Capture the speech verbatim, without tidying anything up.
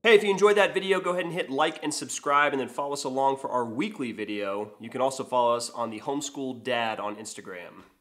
Hey, if you enjoyed that video, go ahead and hit like and subscribe, and then follow us along for our weekly video. You can also follow us on the Homeschool Dad on Instagram.